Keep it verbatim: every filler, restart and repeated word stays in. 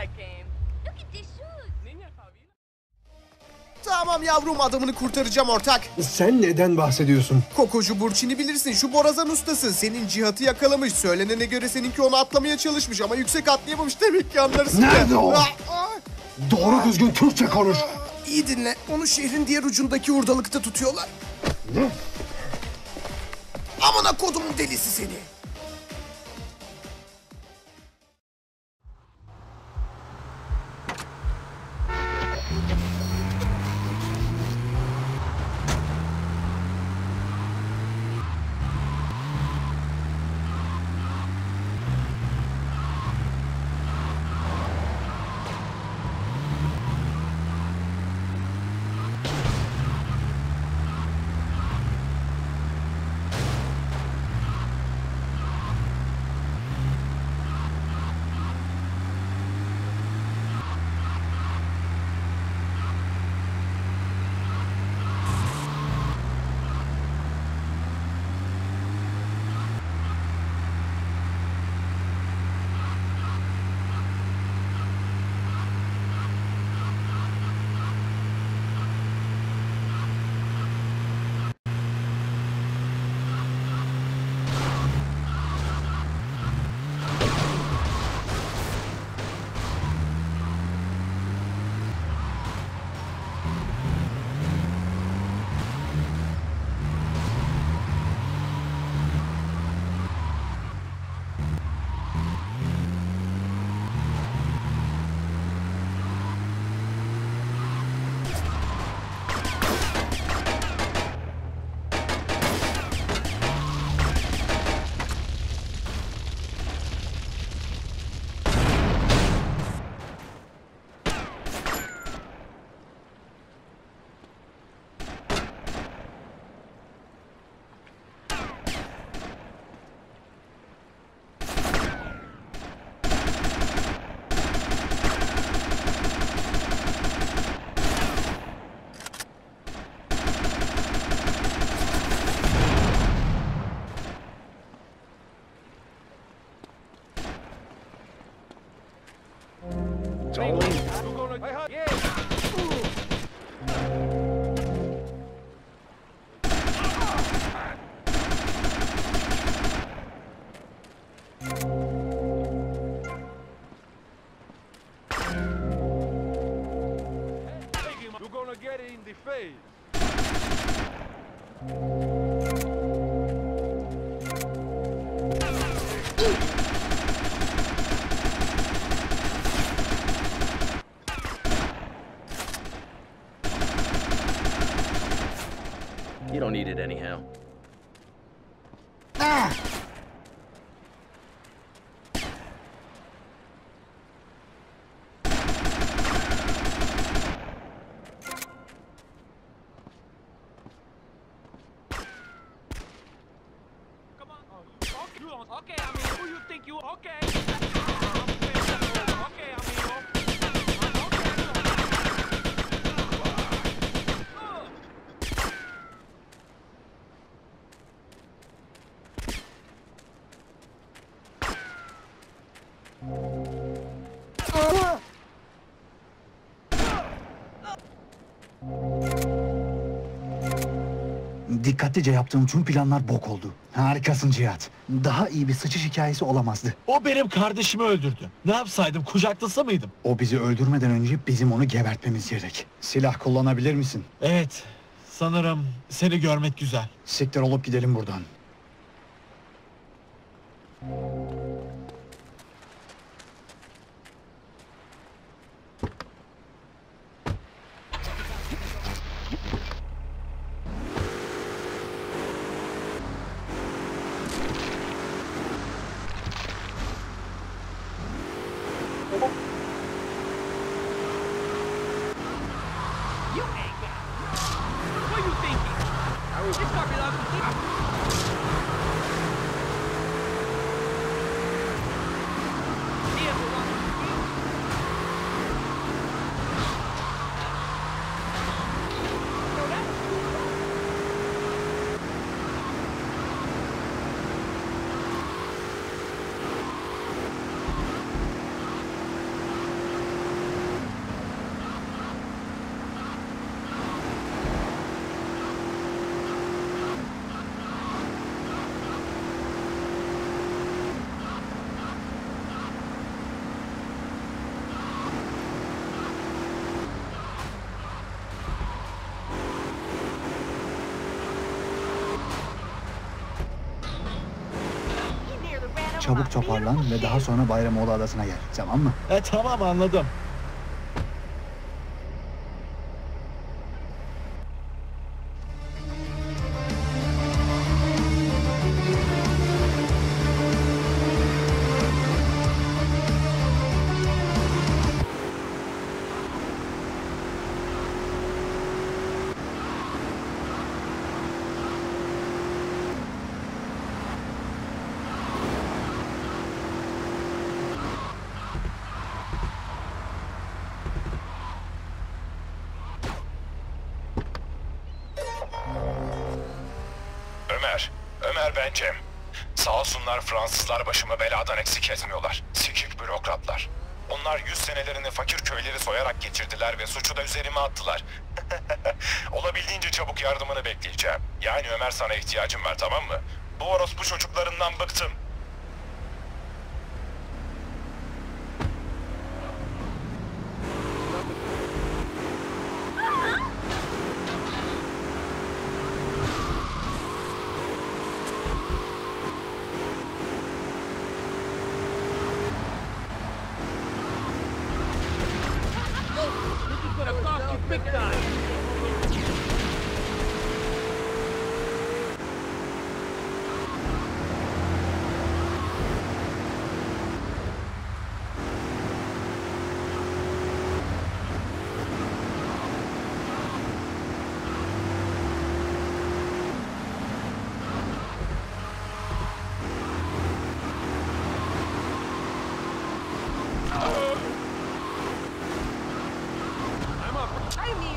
Tamam yavrum, adamını kurtaracağım ortak. Sen neden bahsediyorsun? Kokocu Burçin'i bilirsin, şu borazan ustası. Senin Cihat'ı yakalamış. Söylenene göre seninki onu atlamaya çalışmış ama yüksek atlayamamış, demek ki anlarsın. Nerede o? Ah, ah. Doğru düzgün Türkçe konuş. İyi dinle, onu şehrin diğer ucundaki hurdalıkta tutuyorlar. Ne? Amına kodumun delisi seni. You don't need it anyhow. Ah! Okay, I mean, who you think you okay? Okay, amigo. Dikkatlice yaptığım tüm planlar bok oldu. Harikasın Cihat. Daha iyi bir sıçış hikayesi olamazdı. O benim kardeşimi öldürdü. Ne yapsaydım, kucaklasa mıydım? O bizi öldürmeden önce bizim onu gebertmemiz gerek. Silah kullanabilir misin? Evet, sanırım seni görmek güzel. Siktir olup gidelim buradan. You ain't got it. What you thinking? This fucking ugly. çabuk toparlan ve daha sonra Bayramoğlu Adası'na gel. Tamam mı? E tamam anladım. Ömer, Ömer ben Cem. Sağ olsunlar Fransızlar başımı beladan eksik etmiyorlar. Sikik bürokratlar. Onlar yüz senelerini fakir köyleri soyarak geçirdiler ve suçu da üzerime attılar. Olabildiğince çabuk yardımını bekleyeceğim. Yani Ömer sana ihtiyacım var, tamam mı? Bu orospu çocuklarından bıktım. This is gonna cost you big time. I'm up. I mean,